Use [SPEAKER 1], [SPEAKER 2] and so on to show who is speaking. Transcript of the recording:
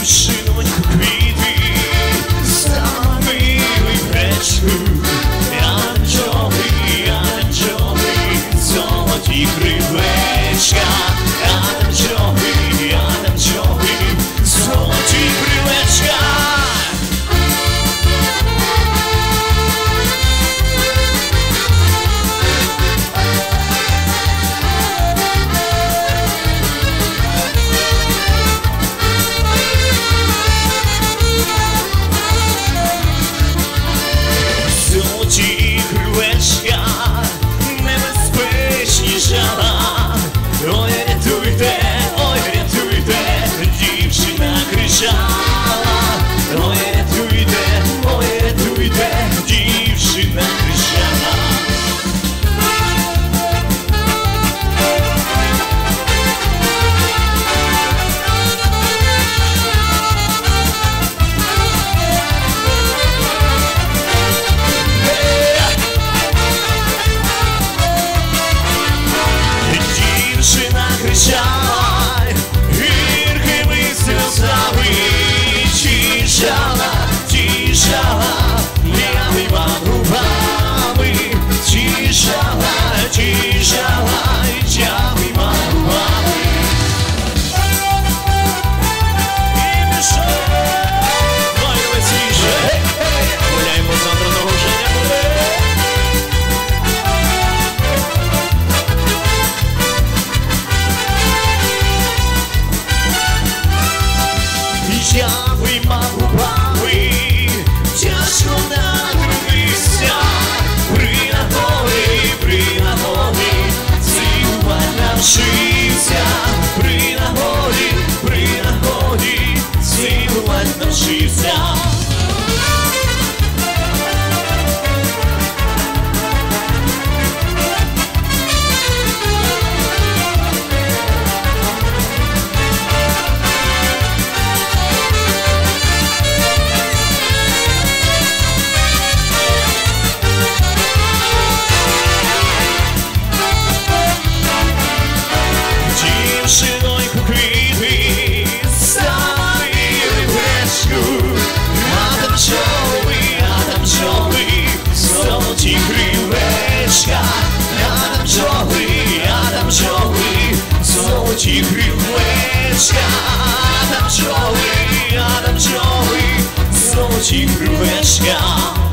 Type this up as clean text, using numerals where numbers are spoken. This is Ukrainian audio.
[SPEAKER 1] дівчинонько, квіти, замилий вечір, анджоли, золоті крилечка, анджоли, золоті крилечка. Золоті крилечка, небезпечні жала. Ой, рятуйте, дівчина кричала. Ой, рятуйте, дівчина кричала. Дівчина кричала, гіркими сльозами, тішала, ляними губами, тішала, ляними губами. І пішов, ой, веселіше, гуляємо завтра, того вже не буде. Я виймав губами, тяжко надивився, при нагоді, цілувати навчився, при нагоді, цілувати навчився. Дівчинонько, квіти, замилий вечір, а там пчоли, золоті крилечка, а там пчоли, золоті крилечка, а там пчоли, золоті крилечка.